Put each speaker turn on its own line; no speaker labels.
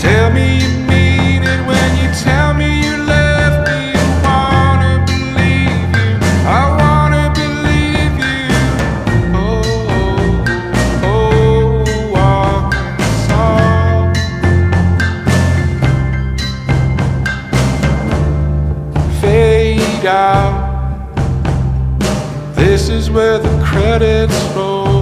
Tell me you mean it when you tell me you love me. I wanna believe you, I wanna believe you. Oh, Arkansas. Fade out. This is where the credits roll.